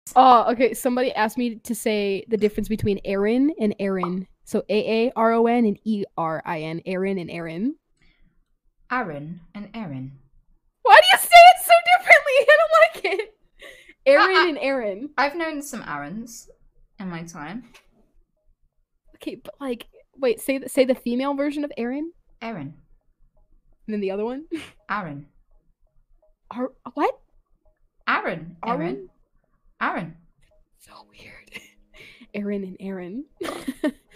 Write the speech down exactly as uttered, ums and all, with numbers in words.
Oh, okay. Somebody asked me to say the difference between Erin and Erin. So A A R O N and E R I N. Erin and Erin. Aaron and Erin. Why do you say it so differently? I don't like it. Erin I, and Erin. I, I've known some Aarons in my time. Okay, but like, wait. Say the, say the female version of Erin, Erin. and then the other one. Aaron. Ar- what? Aaron. Erin. Aaron? Aaron. So weird. Erin and Erin.